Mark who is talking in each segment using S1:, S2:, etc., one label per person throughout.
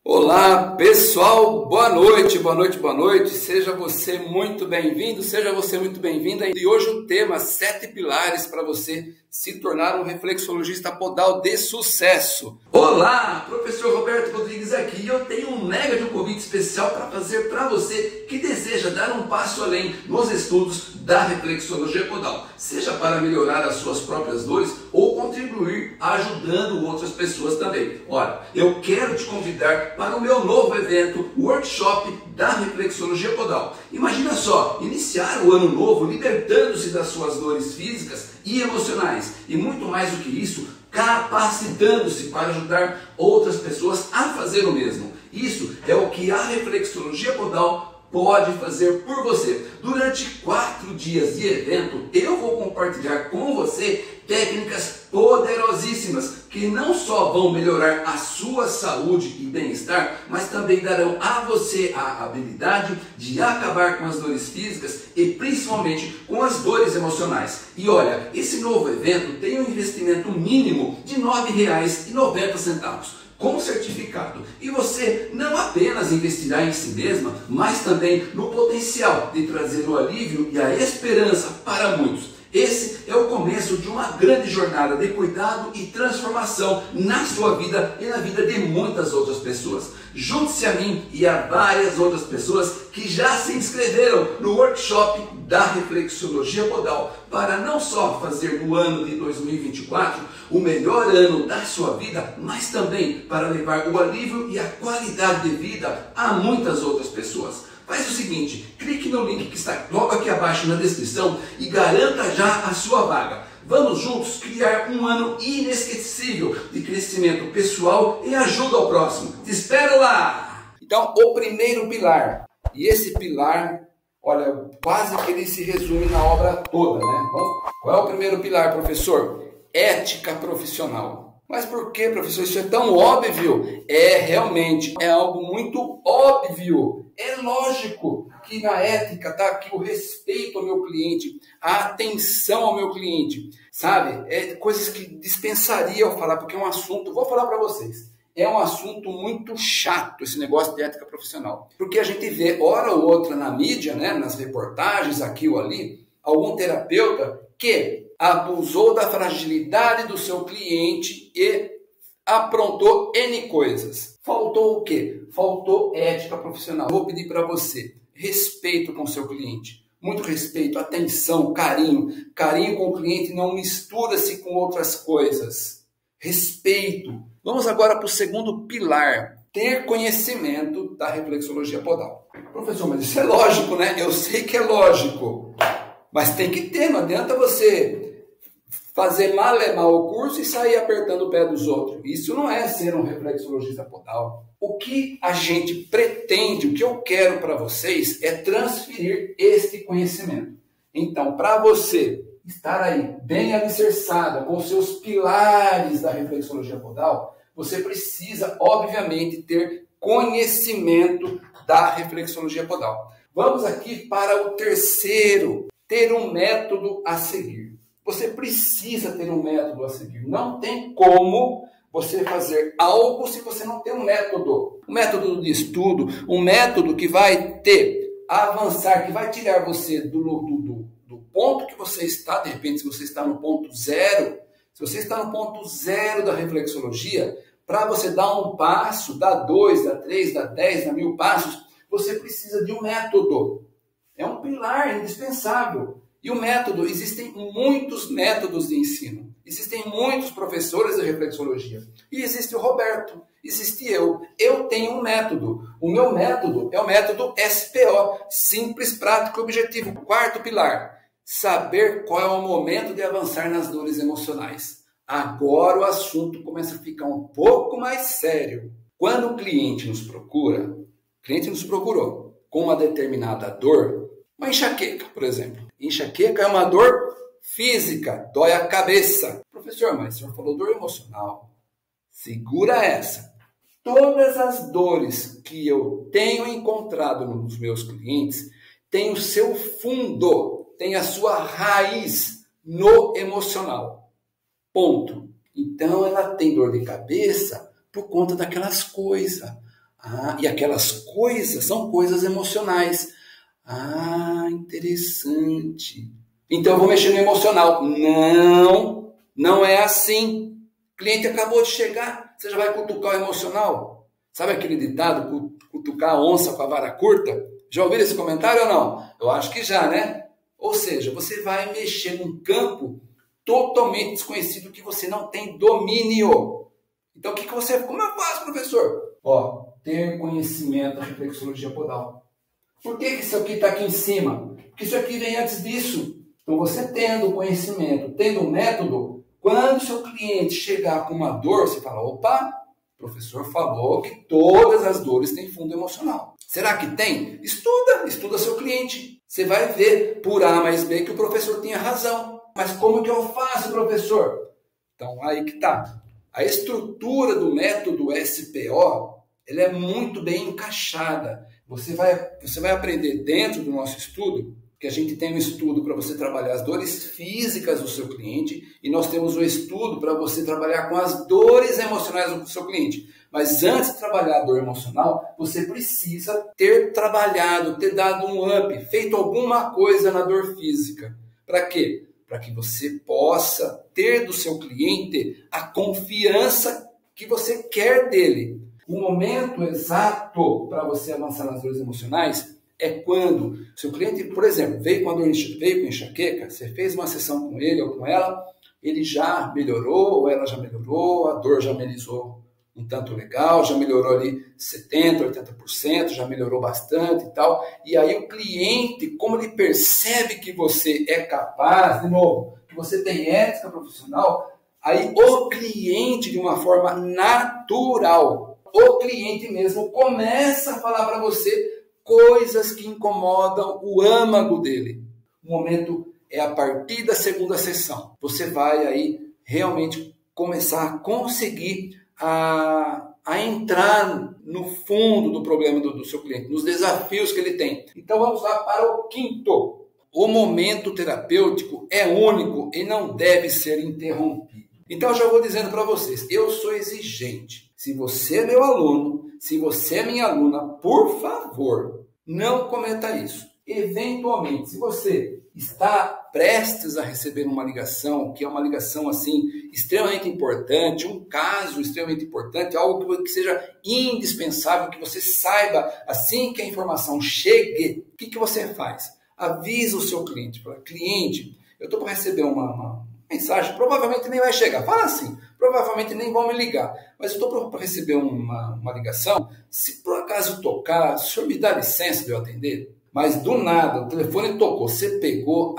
S1: Olá pessoal, boa noite, boa noite, boa noite, seja você muito bem-vindo, seja você muito bem-vinda. E hoje o tema 7 pilares para você se tornar um reflexologista podal de sucesso. Olá, professor Roberto Rodrigues aqui, e eu tenho um mega de um convite especial para fazer para você que deseja dar um passo além nos estudos da reflexologia podal, seja para melhorar as suas próprias dores ou contribuir ajudando outras pessoas também. Olha, eu quero te convidar para o meu novo evento, o Workshop da Reflexologia Podal. Imagina só, iniciar o ano novo libertando-se das suas dores físicas e emocionais, e muito mais do que isso, capacitando-se para ajudar outras pessoas a fazer o mesmo. Isso é o que a reflexologia podal pode fazer por você. Durante 4 dias de evento, eu vou compartilhar com você técnicas poderosíssimas que não só vão melhorar a sua saúde e bem-estar, mas também darão a você a habilidade de acabar com as dores físicas e principalmente com as dores emocionais. E olha, esse novo evento tem um investimento mínimo de R$ 9,90. Com certificado, e você não apenas investirá em si mesma, mas também no potencial de trazer o alívio e a esperança para muitos. Esse é o começo de uma grande jornada de cuidado e transformação na sua vida e na vida de muitas outras pessoas. Junte-se a mim e a várias outras pessoas que já se inscreveram no workshop da reflexologia podal para não só fazer no ano de 2024 o melhor ano da sua vida, mas também para levar o alívio e a qualidade de vida a muitas outras pessoas. Faz o seguinte, clique no link que está logo aqui abaixo na descrição e garanta já a sua vaga. Vamos juntos criar um ano inesquecível de crescimento pessoal e ajuda ao próximo. Te espero lá! Então, o primeiro pilar, e esse pilar, olha, quase que ele se resume na obra toda, né? Bom, qual é o primeiro pilar, professor? Ética profissional. Mas por que, professor? Isso é tão óbvio? Realmente, é algo muito óbvio. É lógico que na ética está aqui o respeito ao meu cliente, a atenção ao meu cliente, sabe? É coisas que dispensaria eu falar, porque é um assunto, vou falar para vocês, é um assunto muito chato esse negócio de ética profissional. Porque a gente vê, hora ou outra na mídia, né, nas reportagens, aqui ou ali, algum terapeuta que abusou da fragilidade do seu cliente e aprontou N coisas. Faltou o quê? Faltou ética profissional. Vou pedir para você, respeito com o seu cliente. Muito respeito, atenção, carinho. Carinho com o cliente não mistura-se com outras coisas. Respeito. Vamos agora para o segundo pilar. Ter conhecimento da reflexologia podal. Professor, mas isso é lógico, né? Eu sei que é lógico. Mas tem que ter, não adianta você fazer mal o curso e sair apertando o pé dos outros. Isso não é ser um reflexologista podal. O que a gente pretende, o que eu quero para vocês é transferir este conhecimento. Então, para você estar aí bem alicerçada com os seus pilares da reflexologia podal, você precisa, obviamente, ter conhecimento da reflexologia podal. Vamos aqui para o terceiro, ter um método a seguir. Você precisa ter um método a seguir. Não tem como você fazer algo se você não tem um método. Um método de estudo, um método que vai avançar, que vai tirar você do ponto que você está, de repente, se você está no ponto zero, se você está no ponto zero da reflexologia, para você dar um passo, dar 2, dar 3, dar 10, dar 1000 passos, você precisa de um método. É um pilar indispensável. E o método, existem muitos métodos de ensino. Existem muitos professores de reflexologia. E existe o Roberto, existe eu. Eu tenho um método. O meu método é o método SPO, simples, prático e objetivo. Quarto pilar, saber qual é o momento de avançar nas dores emocionais. Agora o assunto começa a ficar um pouco mais sério. Quando o cliente nos procurou com uma determinada dor, uma enxaqueca, por exemplo. Enxaqueca é uma dor física, dói a cabeça. Professor, mas o senhor falou dor emocional. Segura essa. Todas as dores que eu tenho encontrado nos meus clientes têm o seu fundo, têm a sua raiz no emocional. Ponto. Então ela tem dor de cabeça por conta daquelas coisas. E aquelas coisas são coisas emocionais. Interessante. Então eu vou mexer no emocional. Não, não é assim. O cliente acabou de chegar, você já vai cutucar o emocional? Sabe aquele ditado, cutucar a onça com a vara curta? Já ouviram esse comentário ou não? Eu acho que já, né? Ou seja, você vai mexer num campo totalmente desconhecido que você não tem domínio. Então, como eu faço, professor? Ter conhecimento da reflexologia podal. Por que isso aqui está aqui em cima? Porque isso aqui vem antes disso. Então, você tendo conhecimento, tendo um método, quando o seu cliente chegar com uma dor, você fala, opa, o professor falou que todas as dores têm fundo emocional. Será que tem? Estuda seu cliente. Você vai ver por A mais B que o professor tinha razão. Mas como que eu faço, professor? Então, aí que está. A estrutura do método SPO, ela é muito bem encaixada. Você vai aprender dentro do nosso estudo, que a gente tem um estudo para você trabalhar as dores físicas do seu cliente e nós temos um estudo para você trabalhar com as dores emocionais do seu cliente. Mas antes de trabalhar a dor emocional, você precisa ter trabalhado, ter dado um up, feito alguma coisa na dor física. Para quê? Para que você possa ter do seu cliente a confiança que você quer dele. O momento exato para você avançar nas dores emocionais é quando seu cliente, por exemplo, veio com enxaqueca, você fez uma sessão com ele ou com ela, ele já melhorou ou ela já melhorou, a dor já amenizou um tanto legal, já melhorou ali 70%, 80%, já melhorou bastante e tal. E aí o cliente, como ele percebe que você é capaz, de novo, que você tem ética profissional, aí o cliente, de uma forma natural, o cliente mesmo começa a falar para você coisas que incomodam o âmago dele. O momento é a partir da segunda sessão. Você vai aí realmente começar a conseguir a entrar no fundo do problema do seu cliente, nos desafios que ele tem. Então vamos lá para o quinto. O momento terapêutico é único e não deve ser interrompido. Então eu já vou dizendo para vocês, eu sou exigente. Se você é meu aluno, se você é minha aluna, por favor, não cometa isso. Eventualmente, se você está prestes a receber uma ligação, que é uma ligação assim extremamente importante, um caso extremamente importante, algo que seja indispensável, que você saiba assim que a informação chegue, o que você faz? Avisa o seu cliente, fala, cliente, eu estou para receber uma mensagem, provavelmente nem vai chegar, fala assim, provavelmente nem vão me ligar, mas eu estou para receber uma ligação, se por acaso tocar, o senhor me dá licença de eu atender? Mas do nada, o telefone tocou, você pegou,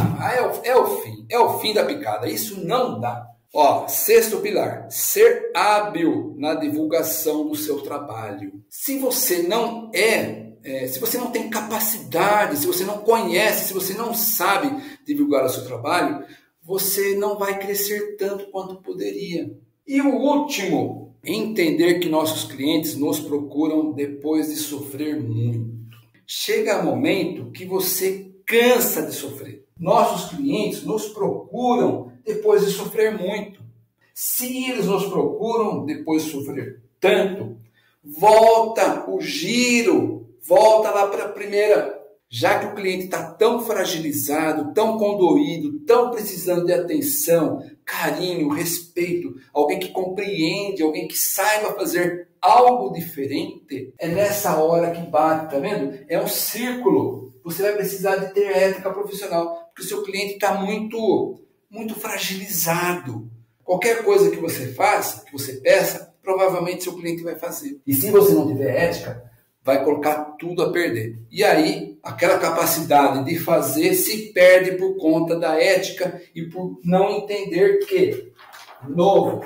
S1: é o fim da picada, isso não dá. Sexto pilar, ser hábil na divulgação do seu trabalho. Se você não se você não tem capacidade, se você não conhece, se você não sabe divulgar o seu trabalho, você não vai crescer tanto quanto poderia. E o último, entender que nossos clientes nos procuram depois de sofrer muito. Chega um momento que você cansa de sofrer. Nossos clientes nos procuram depois de sofrer muito. Se eles nos procuram depois de sofrer tanto, volta o giro, volta lá para a primeira. Já que o cliente está tão fragilizado, tão condoído, tão precisando de atenção, carinho, respeito, alguém que compreende, alguém que saiba fazer algo diferente, é nessa hora que bate, tá vendo? É um círculo. Você vai precisar de ter ética profissional, porque o seu cliente está muito fragilizado. Qualquer coisa que você faça, que você peça, provavelmente seu cliente vai fazer. E se você não tiver ética, vai colocar tudo a perder. E aí, aquela capacidade de fazer se perde por conta da ética e por não entender que, novo,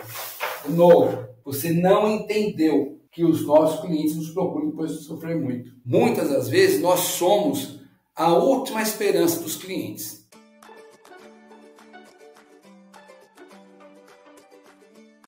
S1: você não entendeu que os nossos clientes nos procuram depois de sofrer muito. Muitas das vezes, nós somos a última esperança dos clientes.